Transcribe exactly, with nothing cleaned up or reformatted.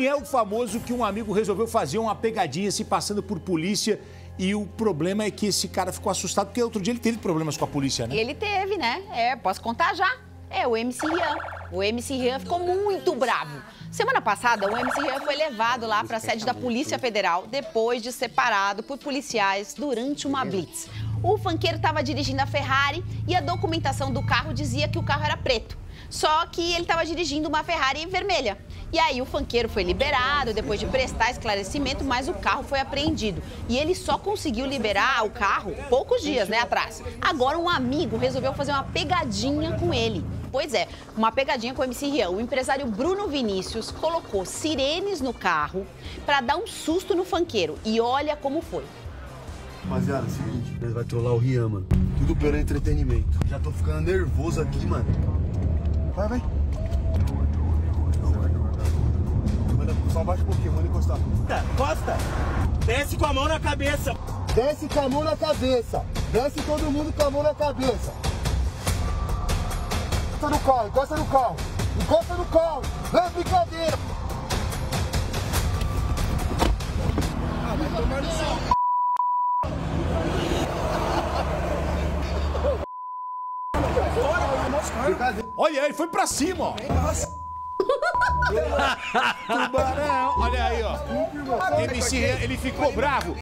Quem é o famoso que um amigo resolveu fazer uma pegadinha se passando por polícia e o problema é que esse cara ficou assustado porque outro dia ele teve problemas com a polícia, né? Ele teve, né? É, posso contar já. É o M C Rian. O M C Rian ficou muito bravo. Semana passada, o M C Rian foi levado lá para a sede da Polícia Federal depois de ser parado por policiais durante uma blitz. O funkeiro estava dirigindo a Ferrari e a documentação do carro dizia que o carro era preto. Só que ele estava dirigindo uma Ferrari vermelha. E aí o funkeiro foi liberado depois de prestar esclarecimento, mas o carro foi apreendido. E ele só conseguiu liberar o carro poucos dias, né, atrás. Agora um amigo resolveu fazer uma pegadinha com ele. Pois é, uma pegadinha com o M C Rian. O empresário Bruno Vinícius colocou sirenes no carro para dar um susto no funkeiro. E olha como foi. Rapaziada, é o seguinte, nós vai trollar o Rian, mano. Tudo pelo entretenimento. Já tô ficando nervoso aqui, mano. Vai, vai. Manda, só abaixa um pouquinho, manda encostar. Costa, desce com a mão na cabeça. Desce com a mão na cabeça. Desce todo mundo com a mão na cabeça. Encosta no carro, encosta no carro. Encosta no carro. Não é brincadeira. Ah, vai tomar no seu... Olha, ele foi pra cima, ó. Tubarão, olha aí, ó. M C Rian, ele ficou bravo.